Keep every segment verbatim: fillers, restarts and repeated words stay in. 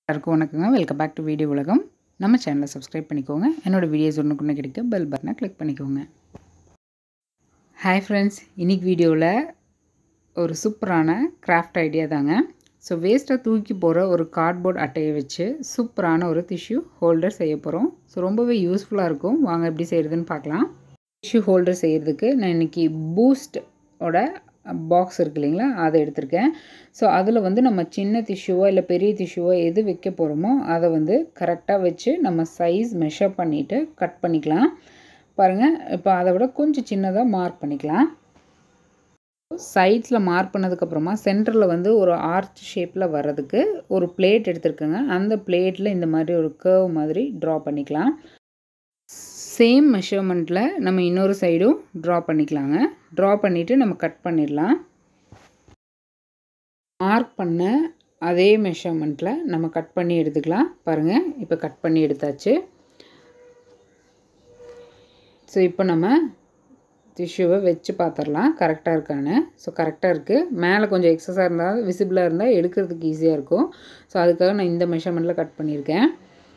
எல்லாருக்கும் வணக்கங்க. Welcome back to video உலகம். நம்ம சேனலை சப்ஸ்கிரைப் பண்ணிக்கோங்க. என்னோடய வீடியோஸ் ஒன்றுக்குன்னு கிடைக்க பெல் பட்டனை கிளிக் பண்ணிக்கோங்க. ஹாய் ஃப்ரெண்ட்ஸ், இன்றைக்கி வீடியோவில் ஒரு சூப்பரான கிராஃப்ட் ஐடியா தாங்க. ஸோ வேஸ்ட்டாக தூக்கி போகிற ஒரு கார்ட்போர்ட் அட்டையை வச்சு சூப்பரான ஒரு டிஷ்யூ ஹோல்டர் செய்ய போகிறோம். ஸோ ரொம்பவே யூஸ்ஃபுல்லாக இருக்கும். வாங்க எப்படி செய்கிறதுன்னு பார்க்கலாம். டிஷ்யூ ஹோல்டர் செய்கிறதுக்கு நான் இன்றைக்கி பூஸ்டோட பாக்ஸ் இருக்குது இல்லைங்களா, அதை எடுத்திருக்கேன். ஸோ அதில் வந்து நம்ம சின்ன டிஷ்யூவோ இல்லை பெரிய டிஷ்யூவோ எது வைக்க போகிறோமோ அதை வந்து கரெக்டாக வச்சு நம்ம சைஸ் மெஷர் பண்ணிவிட்டு கட் பண்ணிக்கலாம். பாருங்கள், இப்போ அதை விட கொஞ்சம் சின்னதாக மார்க் பண்ணிக்கலாம். சைட்ஸில் மார்க் பண்ணதுக்கப்புறமா சென்டரில் வந்து ஒரு ஆர்ச் ஷேப்பில் வர்றதுக்கு ஒரு பிளேட் எடுத்துருக்கேங்க. அந்த பிளேட்டில் இந்த மாதிரி ஒரு கர்வ் மாதிரி ட்ரா பண்ணிக்கலாம். சேம் மெஷர்மெண்ட்டில் நம்ம இன்னொரு சைடும் ட்ரா பண்ணிக்கலாங்க. ட்ரா பண்ணிவிட்டு நம்ம கட் பண்ணிடலாம். மார்க் பண்ண அதே மெஷர்மெண்ட்டில் நம்ம கட் பண்ணி எடுத்துக்கலாம். பாருங்கள், இப்போ கட் பண்ணி எடுத்தாச்சு. ஸோ இப்போ நம்ம டிஷ்யூவை வச்சு பார்த்துடலாம் கரெக்டாக இருக்கான்னு. ஸோ கரெக்டாக இருக்குது. மேலே கொஞ்சம் எக்ஸஸாக இருந்தால் விசிபிளாக இருந்தால் எடுக்கிறதுக்கு ஈஸியாக இருக்கும். ஸோ அதுக்காக நான் இந்த மெஷர்மெண்ட்டில் கட் பண்ணியிருக்கேன்.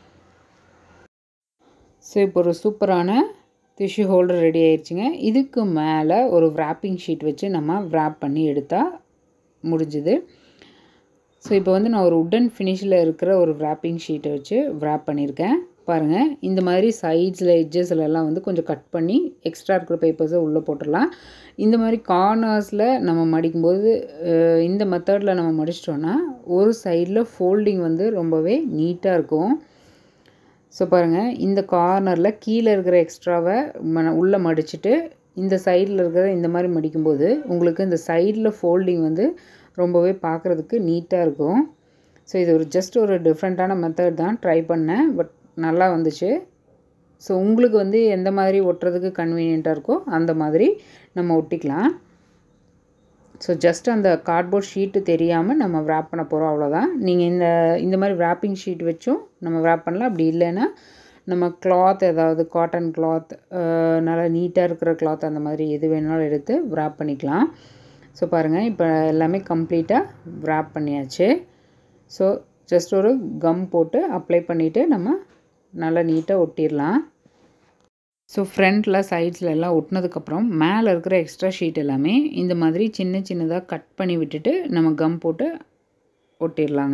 ஸோ இப்போ ஒரு சூப்பரான டிஷ்யூ ஹோல்டர் ரெடி ஆயிடுச்சுங்க. இதுக்கு மேலே ஒரு wrapping ஷீட் வச்சு நம்ம wrap பண்ணி எடுத்தால் முடிஞ்சுது. ஸோ இப்போ வந்து நான் ஒரு உட்டன் ஃபினிஷில் இருக்கிற ஒரு wrapping ஷீட்டை வச்சு wrap பண்ணியிருக்கேன். பாருங்கள், இந்த மாதிரி சைட்ஸில் எட்ஜஸ்லலாம் வந்து கொஞ்சம் கட் பண்ணி எக்ஸ்ட்ரா இருக்கிற பேப்பர்ஸை உள்ளே போட்டுடலாம். இந்த மாதிரி கார்னர்ஸில் நம்ம மடிக்கும்போது இந்த மெத்தடில் நம்ம மடிச்சிட்டோன்னா ஒரு சைடில் ஃபோல்டிங் வந்து ரொம்பவே நீட்டாக இருக்கும். ஸோ பாருங்கள், இந்த கார்னரில் கீழே இருக்கிற எக்ஸ்ட்ராவை ம உள்ளே மடிச்சுட்டு இந்த சைடில் இருக்கிற இந்த மாதிரி மடிக்கும்போது உங்களுக்கு இந்த சைடில் ஃபோல்டிங் வந்து ரொம்பவே பார்க்குறதுக்கு நீட்டாக இருக்கும். ஸோ இது ஒரு ஜஸ்ட் ஒரு டிஃப்ரெண்ட்டான மெத்தட் தான், ட்ரை பண்ணேன். பட் நல்லா வந்துச்சு. ஸோ உங்களுக்கு வந்து எந்த மாதிரி ஒட்டுறதுக்கு கன்வீனியண்ட்டாக இருக்கோ அந்த மாதிரி நம்ம ஒட்டிக்கலாம். ஸோ ஜஸ்ட் அந்த கார்ட்போர்ட் ஷீட்டு தெரியாமல் நம்ம wrap பண்ண போகிறோம், அவ்வளோதான். நீங்கள் இந்த இந்த மாதிரி wrapping ஷீட் வச்சும் நம்ம wrap பண்ணலாம். அப்படி இல்லைன்னா நம்ம கிளாத், ஏதாவது காட்டன் கிளாத், நல்லா நீட்டாக இருக்கிற கிளாத், அந்த மாதிரி எது வேணாலும் எடுத்து wrap பண்ணிக்கலாம். ஸோ பாருங்கள், இப்போ எல்லாமே கம்ப்ளீட்டாக wrap பண்ணியாச்சு. ஸோ ஜஸ்ட் ஒரு கம் போட்டு அப்ளை பண்ணிவிட்டு நம்ம நல்லா நீட்டாக ஒட்டிடலாம். ஸோ ஃப்ரண்ட்டில் சைட்ஸில் எல்லாம் ஒட்டினதுக்கப்புறம் மேலே இருக்கிற எக்ஸ்ட்ரா ஷீட் எல்லாமே இந்த மாதிரி சின்ன சின்னதாக கட் பண்ணி விட்டுட்டு நம்ம கம் போட்டு ஒட்டிடலாங்க.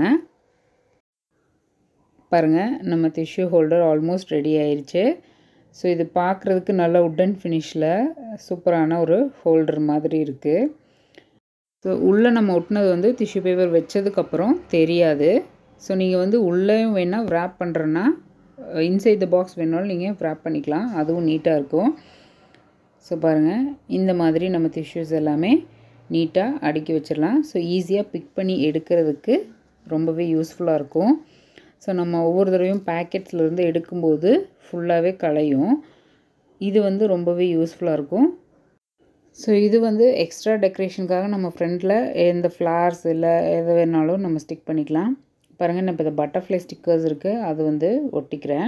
பாருங்கள், நம்ம டிஷ்யூ ஹோல்டர் ஆல்மோஸ்ட் ரெடி ஆயிடுச்சு. ஸோ இது பார்க்குறதுக்கு நல்ல உட்டன் ஃபினிஷில் சூப்பரான ஒரு ஹோல்டர் மாதிரி இருக்குது. ஸோ உள்ளே நம்ம ஒட்டினது வந்து டிஷ்யூ பேப்பர் வச்சதுக்கப்புறம் தெரியாது. ஸோ நீங்கள் வந்து உள்ளேயும் வேணால் wrap பண்ணுறேன்னா இன்சைட் த பாக்ஸ் வேணாலும் நீங்கள் wrap பண்ணிக்கலாம், அதுவும் நீட்டாக இருக்கும். ஸோ பாருங்கள், இந்த மாதிரி நம்ம டிஷ்யூஸ் எல்லாமே நீட்டாக அடுக்கி வச்சிடலாம். ஸோ ஈஸியாக பிக் பண்ணி எடுக்கிறதுக்கு ரொம்பவே யூஸ்ஃபுல்லாக இருக்கும். ஸோ நம்ம ஒவ்வொரு தடவையும் பேக்கெட்ஸ்லேருந்து எடுக்கும்போது ஃபுல்லாகவே களையும். இது வந்து ரொம்பவே யூஸ்ஃபுல்லாக இருக்கும். ஸோ இது வந்து எக்ஸ்ட்ரா டெக்கரேஷனுக்காக நம்ம ஃப்ரண்ட்டில் எந்த ஃப்ளார்ஸ் இல்லை எது வேணாலும் நம்ம ஸ்டிக் பண்ணிக்கலாம். பாருங்கள், நான் இப்போ இந்த பட்டர்ஃப்ளை ஸ்டிக்கர்ஸ் இருக்குது, அது வந்து ஒட்டிக்கிறேன்.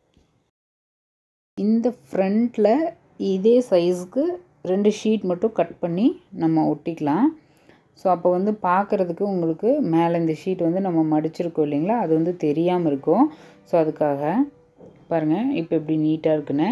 இந்த ஃப்ரண்ட்டில் இதே சைஸுக்கு ரெண்டு ஷீட் மட்டும் கட் பண்ணி நம்ம ஒட்டிக்கலாம். ஸோ அப்போ வந்து பார்க்குறதுக்கு உங்களுக்கு மேலே இந்த ஷீட் வந்து நம்ம மடிச்சிருக்கோம் இல்லைங்களா, அது வந்து தெரியாமல் இருக்கும். ஸோ அதுக்காக பாருங்கள், இப்போ எப்படி நீட்டாக இருக்குன்னு.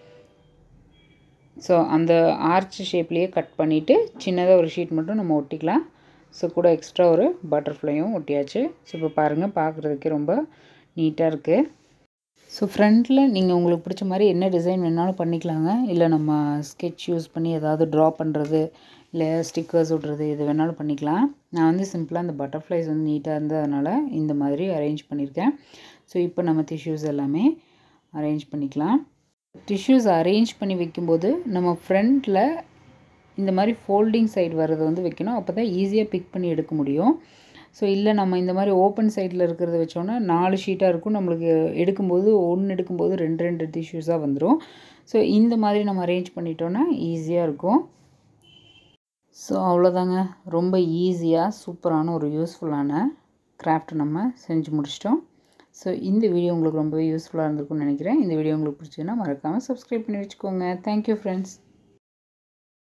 ஸோ அந்த ஆர்ச் ஷேப்லேயே கட் பண்ணிவிட்டு சின்னதாக ஒரு ஷீட் மட்டும் நம்ம ஒட்டிக்கலாம். ஸோ கூட எக்ஸ்ட்ரா ஒரு பட்டர்ஃப்ளையும் ஒட்டியாச்சு. ஸோ இப்போ பாருங்கள், பார்க்குறதுக்கே ரொம்ப நீட்டாக இருக்குது. ஸோ ஃப்ரண்ட்டில் நீங்கள் உங்களுக்கு பிடிச்ச மாதிரி என்ன டிசைன் வேணாலும் பண்ணிக்கலாங்க. இல்லை நம்ம ஸ்கெட்ச் யூஸ் பண்ணி ஏதாவது ட்ரா பண்ணுறது, இல்லை ஸ்டிக்கர்ஸ் ஒட்டுறது, எது வேணாலும் பண்ணிக்கலாம். நான் வந்து சிம்பிளாக அந்த பட்டர்ஃப்ளைஸ் வந்து நீட்டாக இருந்ததுனால இந்த மாதிரி அரேஞ்ச் பண்ணியிருக்கேன். ஸோ இப்போ நம்ம டிஷ்யூஸ் எல்லாமே அரேஞ்ச் பண்ணிக்கலாம். டிஷ்யூஸ் அரேஞ்ச் பண்ணி வைக்கும்போது நம்ம ஃப்ரண்ட்டில் இந்த மாதிரி ஃபோல்டிங் சைடு வர்றது வந்து வைக்கணும். அப்போ தான் ஈஸியாக பிக் பண்ணி எடுக்க முடியும். ஸோ இல்லை நம்ம இந்த மாதிரி ஓப்பன் சைடில் இருக்கிறத வச்சோன்னா நாலு ஷீட்டாக இருக்கும். நம்மளுக்கு எடுக்கும்போது ஒன்று எடுக்கும்போது ரெண்டு ரெண்டு டிஷ்யூஸாக வந்துடும். ஸோ இந்த மாதிரி நம்ம அரேஞ்ச் பண்ணிட்டோன்னா ஈஸியாக இருக்கும். ஸோ அவ்வளோதாங்க, ரொம்ப ஈஸியாக சூப்பரான ஒரு யூஸ்ஃபுல்லான கிராஃப்ட் நம்ம செஞ்சு முடிச்சிட்டோம். ஸோ இந்த வீடியோ உங்களுக்கு ரொம்பவே யூஸ்ஃபுல்லாக இருந்திருக்கும்னு நினைக்கிறேன். இந்த வீடியோ உங்களுக்கு பிடிச்சதுன்னா மறக்காமல் சப்ஸ்கிரைப் பண்ணி வச்சுக்கோங்க. Thank you friends.